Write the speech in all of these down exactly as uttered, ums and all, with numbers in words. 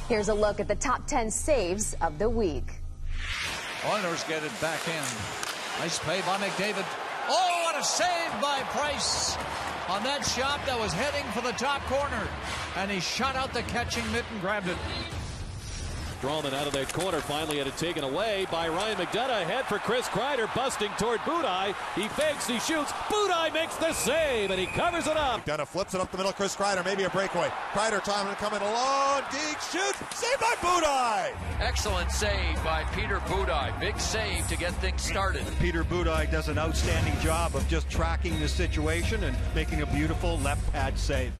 Here's a look at the top ten saves of the week. Oilers get it back in. Nice play by McDavid. Oh, what a save by Price on that shot that was heading for the top corner. And he shot out the catching mitt and grabbed it. Strawman out of that corner, finally had it taken away by Ryan McDonough. Ahead for Chris Kreider, busting toward Budaj. He fakes, he shoots. Budaj makes the save, and he covers it up. McDonough flips it up the middle. Chris Kreider, maybe a breakaway. Kreider, time to come in alone. Deek shoots. Saved by Budaj. Excellent save by Peter Budaj. Big save to get things started. Peter Budaj does an outstanding job of just tracking the situation and making a beautiful left pad save.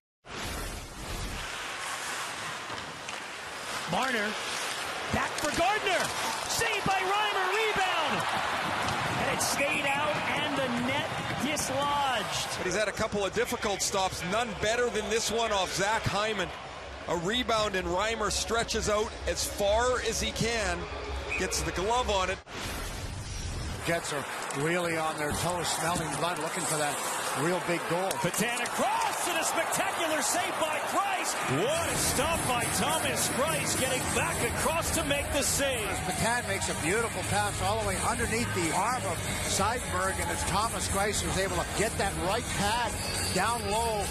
Marner. Back for Gardner. Saved by Reimer. Rebound. And it stayed out and the net dislodged. But he's had a couple of difficult stops. None better than this one off Zach Hyman. A rebound and Reimer stretches out as far as he can. Gets the glove on it. Jets are really on their toes, smelling blood, looking for that real big goal. Patan across and a spectacular save by Price. What a stop by Thomas Price, getting back across to make the save. Patan makes a beautiful pass all the way underneath the arm of Seidenberg, and it's Thomas Price who's able to get that right pad down low.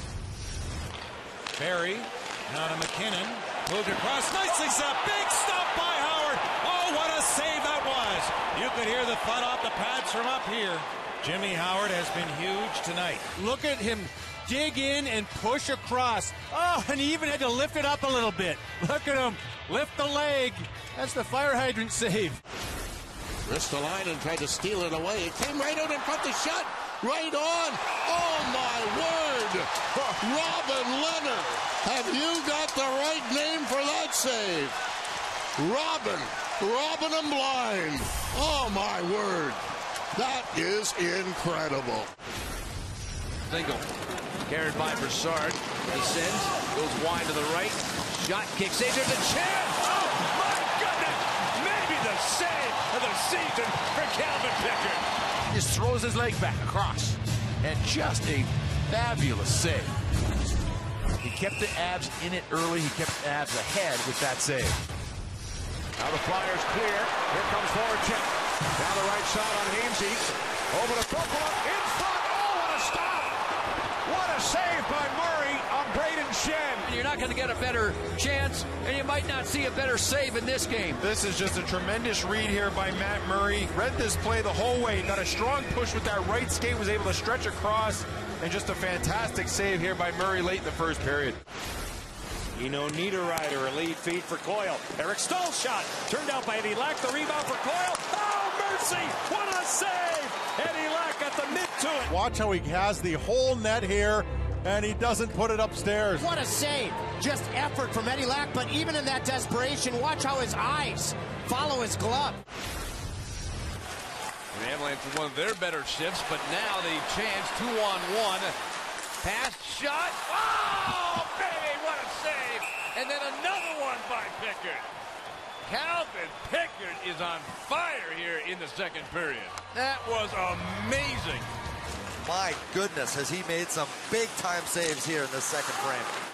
Barry, now to McKinnon, moved across, nicely set, big stop by Howard. Oh, what a save that was. You could hear the thud off the pads from up here. Jimmy Howard has been huge tonight. Look at him dig in and push across. Oh, and he even had to lift it up a little bit. Look at him lift the leg. That's the fire hydrant save. Ristolainen tried to steal it away. It came right out in front of the shot. Right on. Oh, my word. Robin Leonard. Have you got the right name for that save? Robin. Robin and blind. Oh, my word. That is incredible. Single. Carried by Broussard. Descends. Goes wide to the right. Shot kick. Saves. There's a chance. Oh, my goodness. Maybe the save of the season for Calvin Pickard. Just throws his leg back across. And just a fabulous save. He kept the Avs in it early. He kept the Avs ahead with that save. Now the Flyers clear. Here comes forward check. Down the right side on Hainsey. Over to Prokhorov. In front. Oh, what a stop. What a save by Murray on Braden Shen. You're not going to get a better chance, and you might not see a better save in this game. This is just a tremendous read here by Matt Murray. Read this play the whole way. Got a strong push with that right skate. Was able to stretch across. And just a fantastic save here by Murray late in the first period. Eno Niederreiter, a lead feed for Coyle. Eric Stahl's shot turned out by Eddie Lack. The rebound for Coyle. Oh, mercy! What a save! Eddie Lack got the mid to it. Watch how he has the whole net here, and he doesn't put it upstairs. What a save. Just effort from Eddie Lack, but even in that desperation, watch how his eyes follow his glove. The Avalanche with one of their better shifts, but now the chance two on one. Pass shot. Oh, baby, what a save. And then another one by Pickard. Calvin Pickard is on fire here in the second period. That was amazing. My goodness, has he made some big-time saves here in the second frame.